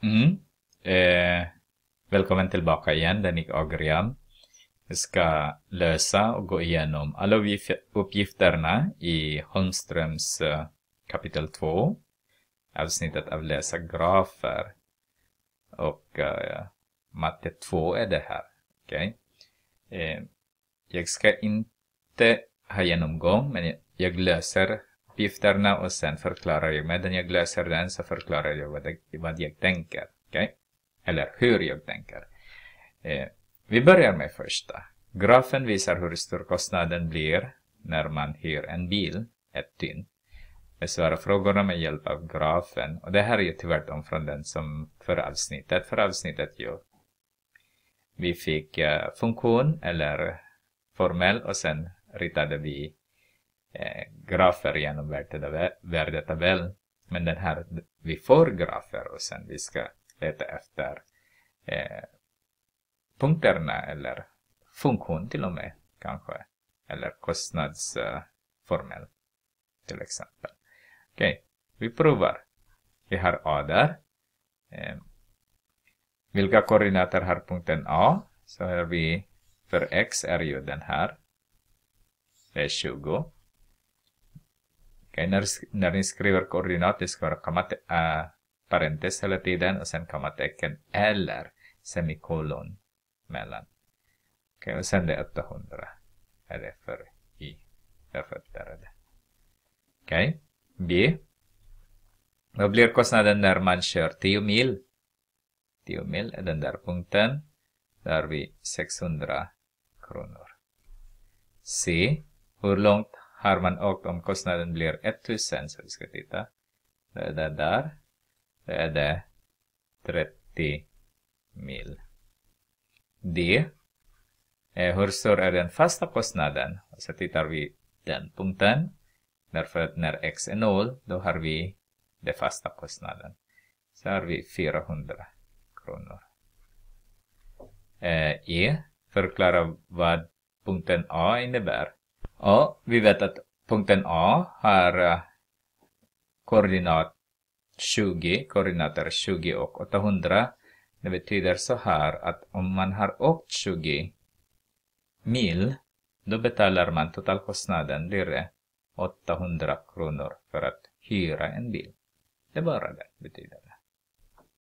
Mm. Välkommen tillbaka igen, Danik Agriam. Vi ska lösa och gå igenom alla uppgifterna i Holmströms kapitel 2. Avsnittet av läsa grafer. Och matte 2 är det här. Okay? Jag ska inte ha genomgång, men jag löser uppgifterna och sen förklarar jag. Medan jag löser den så förklarar jag vad jag tänker. Okay? Eller hur jag tänker. Vi börjar med första. Grafen visar hur stor kostnaden blir när man hyr en bil, ett dygn. Besvara frågorna med hjälp av grafen. Och det här är ju tvärtom från den som för avsnittet. För avsnittet vi fick funktion eller formell och sen ritade vi grafer genom värdetabell. Men den här, vi får grafer och sen vi ska leta efter punkterna eller funktion till och med kanske. Eller kostnadsformel till exempel. Okej, vi provar. Vi har A där. Vilka koordinater har punkten A? Så har vi för X är ju den här. Det är 20. Okej, när ni skriver koordinat, det ska vara parentes hela tiden och sen kommatecken eller semikolon mellan. Okej, och sen det är 800. Är det för I. Därför där är det. Okej, B. Vad blir kostnaden när man kör 10 mil? 10 mil är den där punkten. Där har vi 600 kronor. C. Hur långt har man åkt om kostnaden blir 1000? Så vi ska titta. Det är det där. Det är det 30 mil. D. Hur stor är den fasta kostnaden? Och så tittar vi den punkten. Därför att när X är 0, då har vi den fasta kostnaden. Så har vi 400 kronor. E. Förklara vad punkten A innebär. Och vi vet att punkten A har koordinater 20 och 800. Det betyder så här att om man har åkt 20 mil, då betalar man totalkostnaden blir det 800 kronor för att hyra en bil. Det bara det betyder.